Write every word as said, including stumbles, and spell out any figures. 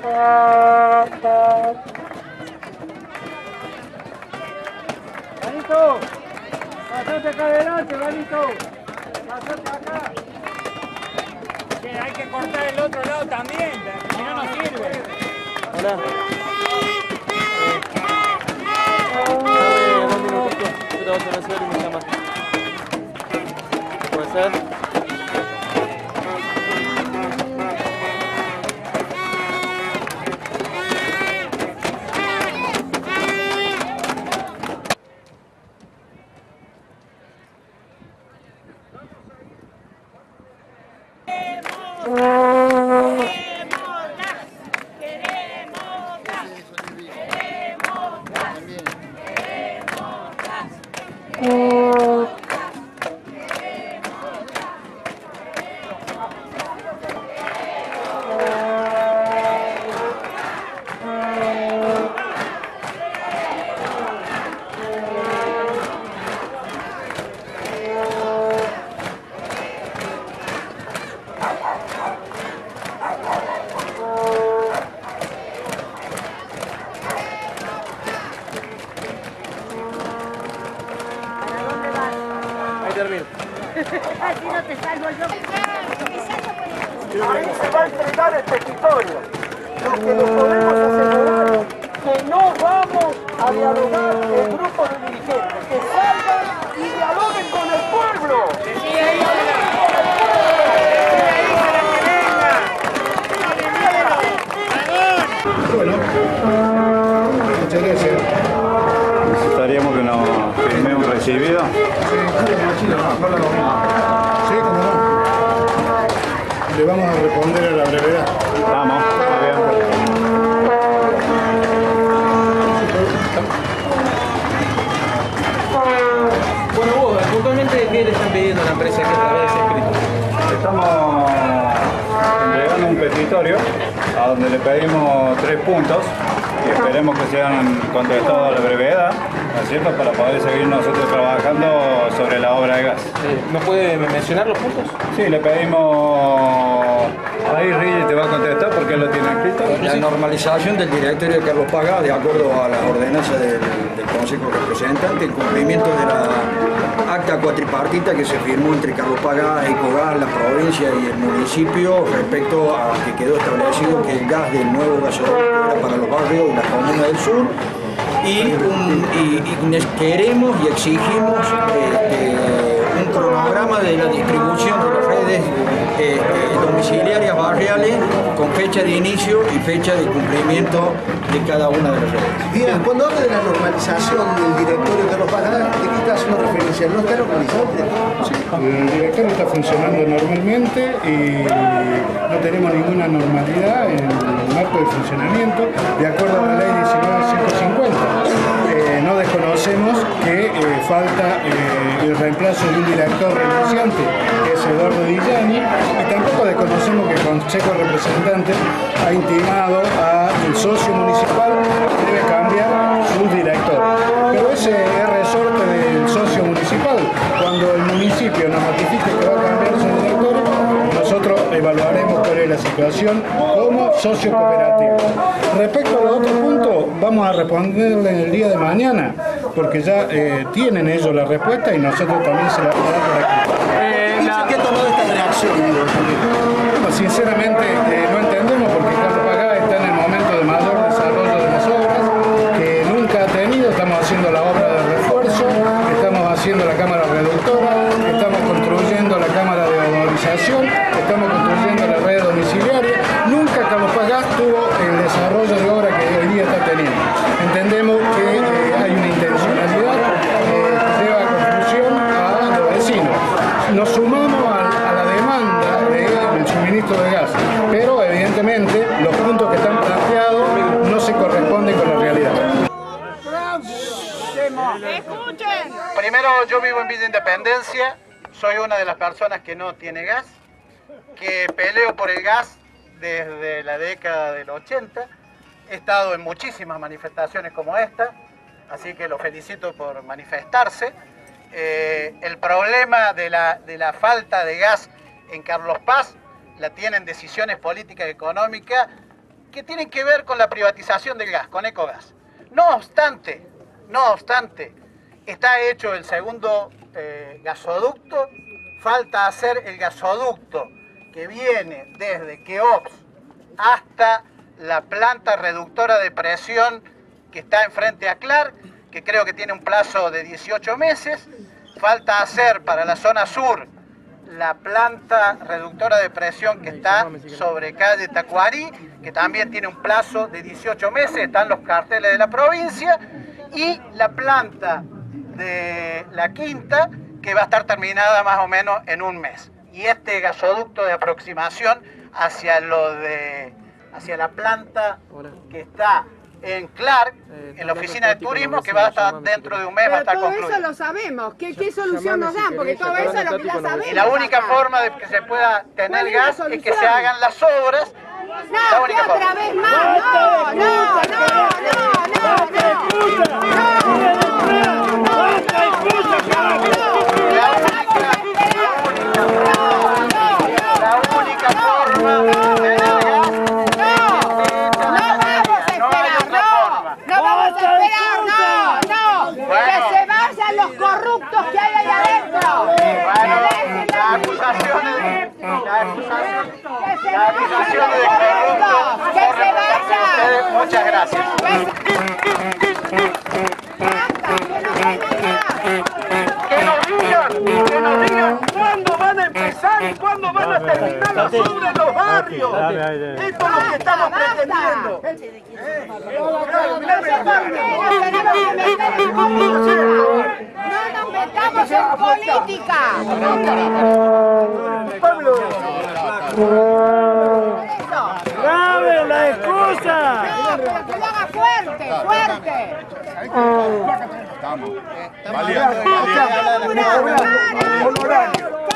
Vanito, pasate acá adelante, Vanito. Pasate acá. Que hay que cortar el otro lado también, si no, no sirve. Hola. Dame dos minutitos, yo te voy a hacer y me llamas. ¿Puede ser? Así no te salvo yo. Ahí se va a entregar el petitorio. Lo que le podemos asegurar que no vamos a dialogar en grupos de dirigentes, que salgan y dialoguen con el pueblo. Bueno, muchas gracias. Necesitaríamos que nos firme un recibido. Sí, como no. Le vamos a responder a la brevedad. Vamos, muy bien. Bueno, vos, puntualmente, ¿qué le están pidiendo a la empresa que esta vez escrito? Estamos entregando un petitorio a donde le pedimos tres puntos y esperemos que sean contestados a la brevedad, ¿no es cierto?, para poder seguir nosotros trabajando sobre la obra de gas. ¿Nos puede mencionar los puntos? Sí, le pedimos... Ahí Rigi te va a contestar porque él lo tiene escrito. La normalización del directorio de Carlos Pagá, de acuerdo a la ordenanza del, del Consejo Representante, el cumplimiento de la acta cuatripartita que se firmó entre Carlos Pagá, Ecogas, la provincia y el municipio respecto a que quedó establecido que el gas del nuevo gasoducto era para los barrios y las comunas del sur. Y, un, y, y queremos y exigimos este, un cronograma de la distribución de las redes este, domiciliarias barriales con fecha de inicio y fecha de cumplimiento de cada una de las redes. Bien, cuando habla de la normalización del directorio de Carlos Pagá, ¿de qué está haciendo referencia? ¿No está normalizado el directorio? Sí, el directorio está funcionando normalmente y no tenemos ninguna normalidad en el marco de funcionamiento, de acuerdo a la ley diecinueve mil ciento cincuenta. Eh, no desconocemos que eh, falta eh, el reemplazo de un director renunciante, que es Eduardo Dillani, y tampoco desconocemos que el Consejo Representante ha intimado al socio municipal que debe cambiar su director. Pero ese es resorte del socio municipal. Cuando el municipio nos notifique que va a cambiar su director, nosotros evaluaremos cuál es la situación como socio cooperativo. Respecto a los otros puntos, vamos a responderle en el día de mañana, porque ya eh, tienen ellos la respuesta y nosotros también se la vamos a dar por aquí. Eh, la... ¿Qué ha tomado esta reacción? Bueno, sinceramente eh, no entendemos porque Carlos Pagá está en el momento de mayor desarrollo de las obras que nunca ha tenido. Estamos haciendo la obra de refuerzo, estamos haciendo la cámara reductora, estamos construyendo la cámara de odorización, estamos construyendo la red domiciliaria. Nunca Carlos Pagá tuvo el desarrollo de obra que hoy día está teniendo. Entendemos que eh, hay una intencionalidad eh, que lleva a conclusión a los vecinos. Nos sumamos a, a la demanda del suministro de gas, pero evidentemente los puntos que están planteados no se corresponden con la realidad. Escuchen. Primero, yo vivo en Villa Independencia, soy una de las personas que no tiene gas, que peleo por el gas desde la década del ochenta. He estado en muchísimas manifestaciones como esta, así que lo felicito por manifestarse. Eh, el problema de la, de la falta de gas en Carlos Paz la tienen decisiones políticas y económicas que tienen que ver con la privatización del gas, con Ecogas. No obstante, no obstante, está hecho el segundo eh, gasoducto, falta hacer el gasoducto que viene desde Keops hasta la planta reductora de presión que está enfrente a Clark, que creo que tiene un plazo de dieciocho meses. Falta hacer para la zona sur la planta reductora de presión que está sobre calle Tacuarí, que también tiene un plazo de dieciocho meses, están los carteles de la provincia, y la planta de la Quinta, que va a estar terminada más o menos en un mes. Y este gasoducto de aproximación hacia lo de hacia la planta que está en Clark, en la oficina de turismo, que va a estar dentro de un mes, va a estar concluido. Todo eso lo sabemos. ¿Qué, qué solución nos dan? Porque todo eso es lo que ya sabemos. Y la única forma de que se pueda tener gas es que se hagan las obras. No, que otra vez más. No, no, no, no, La única forma de tener gas. No vamos a esperar, no, no, que se vayan los corruptos que hay ahí adentro. Bueno, las acusaciones, las acusaciones, las acusaciones de corruptos que se vayan. Muchas gracias. Que nos digan, que nos digan cuándo van a empezar y cuándo van a terminar las obras en los barrios. Esto es lo que estamos pretendiendo. No nos metamos en política. Pablo. ¡Grave la excusa! No, pero que lo haga fuerte, fuerte. Estamos. Valiente. Valiente.